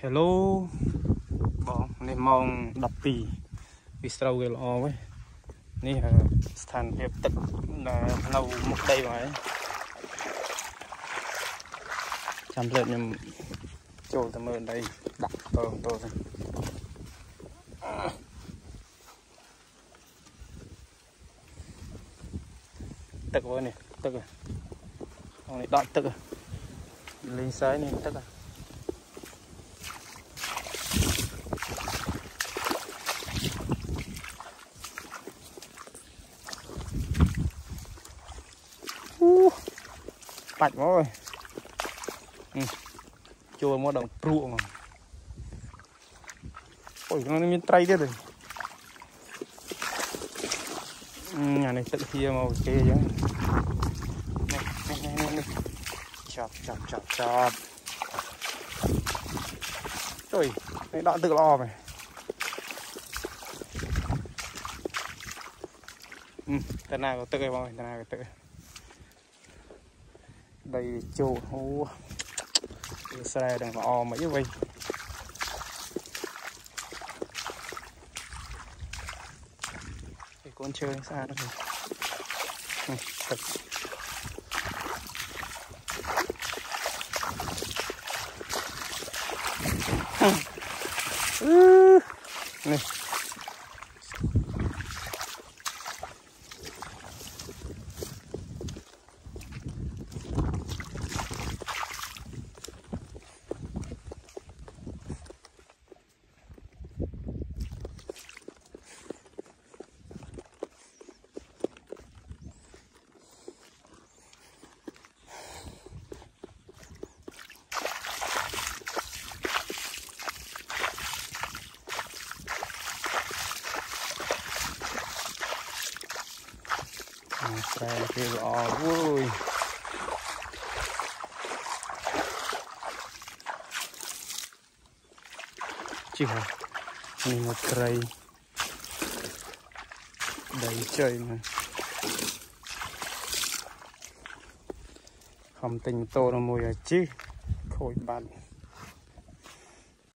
Hello bọn này mong đập pì vì sâu cái lò ấy ní thành hiệp tịch là lâu một đây mà chăm lên nhưng chỗ tầm ở đây đặt tôi tức với này tức rồi ông này đọt tức rồi lên sái này tức rồi bạch quá rồi chua mua đồng pru mà ôi nó miếng tray thế rồi nhà này tự kia màu kê chứ này chọc rồi này đoạn tự lo này tên nào có tự cái màu tên nào có tự đây chỗ hú xe đừng o mấy vậy con chơi xa đó rồi thật này xe kia lò vui chị hả mình một cây đầy chơi mà không tình tô nó mùi ở chứ khôi bạn